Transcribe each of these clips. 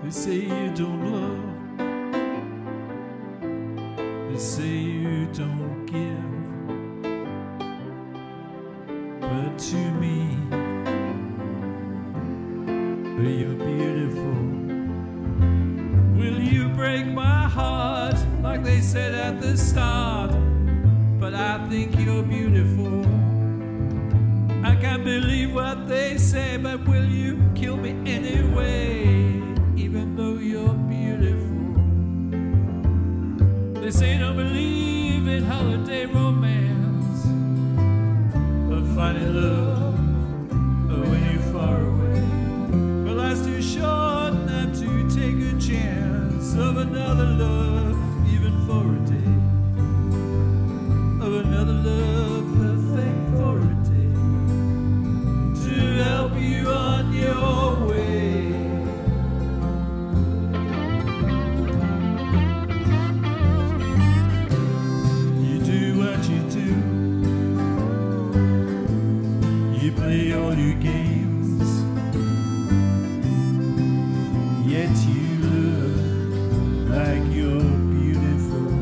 They say you don't love, they say you don't give, but to me, you're beautiful. Will you break my heart like they said at the start? But I think you're beautiful. I can't believe what they say, but will you kill me anyway, even though you're beautiful? They say don't believe in holiday romance or finding love when you're far away, but life's too short not to take a chance of another love, even for a day, of another love perfect for a day, to help you on your way. You do what you do, you play all your games, yet you look like you're beautiful.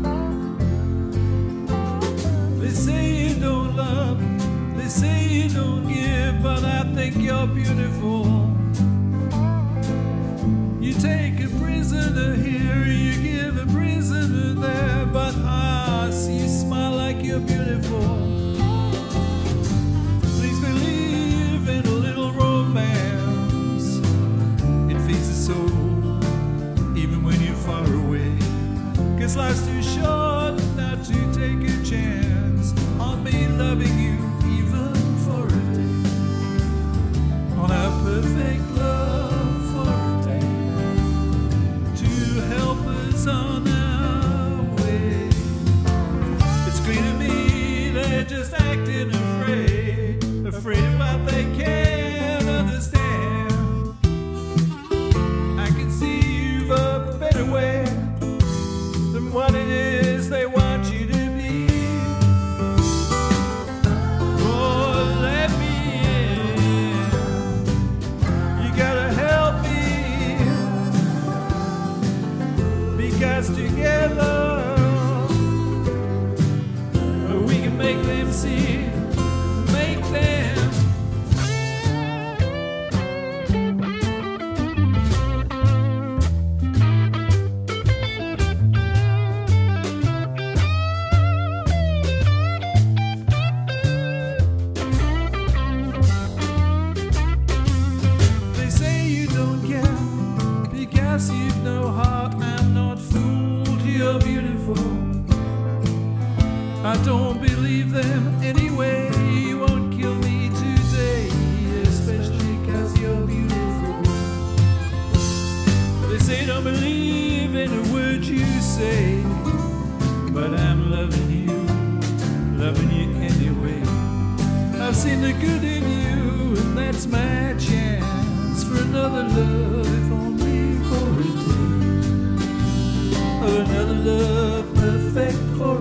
They say you don't love, they say you don't give, but I think you're beautiful. You take a prisoner here, you give a prisoner there, but I see you smile like you're beautiful. Please believe in a little romance, it feeds the soul even when you're far away, 'cause life's too short not to take a chance on me loving you even for a day, on our perfect love for a day, to help us on our way. It's clear to me they're just acting afraid, afraid of what they can't understand. I can see you've a better way than what it is they want you to be. Oh, let me in. You gotta help me, because together we can make them see, make them. Because you've no heart, I'm not fooled, you're beautiful. I don't believe them anyway, you won't kill me today, especially 'cause you're beautiful. They say don't believe in a word you say, but I'm loving you anyway. I've seen the good in you, and that's my chance for another love, if only for a day, of another love perfect for